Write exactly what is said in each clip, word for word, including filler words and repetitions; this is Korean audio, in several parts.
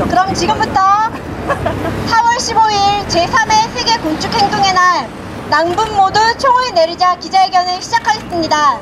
그럼 지금부터 사월 십오일 제삼회 세계 군축행동의 날 남북 모두 총을 내리자 기자회견을 시작하겠습니다.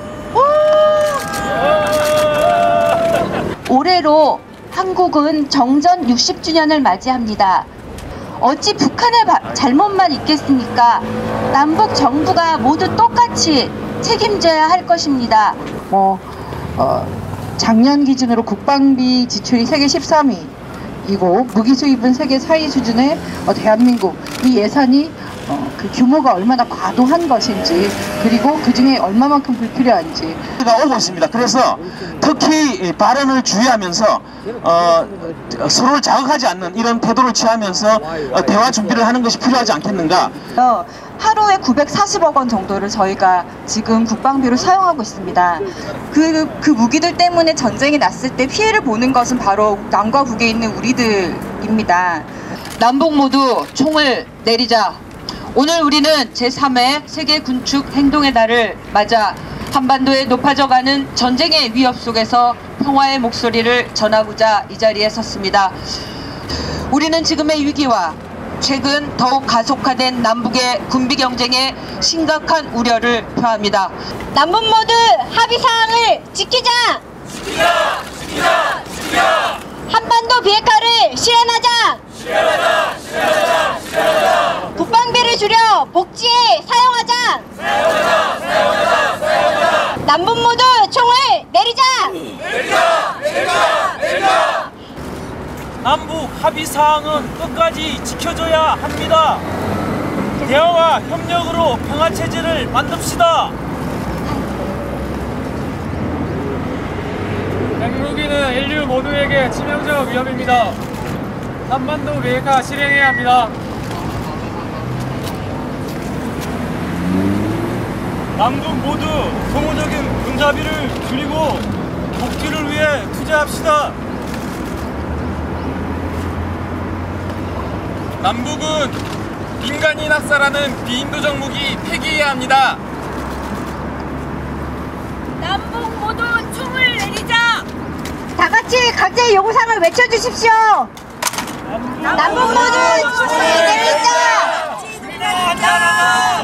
올해로 한국은 정전 육십 주년을 맞이합니다. 어찌 북한의 바, 잘못만 있겠습니까? 남북 정부가 모두 똑같이 책임져야 할 것입니다. 뭐 어, 작년 기준으로 국방비 지출이 세계 십삼 위이고 무기 수입은 세계 사 위 수준의 어, 대한민국 이 예산이 어, 그 규모가 얼마나 과도한 것인지 그리고 그 중에 얼마만큼 불필요한지 가 오고 있습니다. 그래서 특히 발언을 주의하면서 어, 서로를 자극하지 않는 이런 태도를 취하면서 어, 대화 준비를 하는 것이 필요하지 않겠는가. 하루에 구백사십억 원 정도를 저희가 지금 국방비로 사용하고 있습니다. 그, 그 무기들 때문에 전쟁이 났을 때 피해를 보는 것은 바로 남과 북에 있는 우리들입니다. 남북 모두 총을 내리자. 오늘 우리는 제삼회 세계 군축 행동의 날을 맞아 한반도에 높아져가는 전쟁의 위협 속에서 평화의 목소리를 전하고자 이 자리에 섰습니다. 우리는 지금의 위기와 최근 더욱 가속화된 남북의 군비 경쟁에 심각한 우려를 표합니다. 남북 모두 합의사항을 지키자! 지키자! 지키자! 지키자! 한반도 비핵화를 실현하자! 실현하자! 실현하자! 실현하자! 국방비를 줄여 복지에 사용하자! 사용하자! 사용하자! 사용하자! 남북 모두 총을 내리자! 내리자! 내리자! 내리자! 남북 합의사항은 끝까지 지켜줘야 합니다. 대화와 협력으로 평화체제를 만듭시다. 핵무기는 인류 모두에게 치명적 위협입니다. 한반도 비핵화 실행해야 합니다. 남북 모두 소모적인 군사비를 줄이고 복지를 위해 투자합시다. 남북은 민간인 학살하는 비인도적 무기 폐기해야 합니다. 남북 모두 총을 내리자! 다 같이 각자의 요구사항을 외쳐주십시오! 남북 모두 총을 내리자!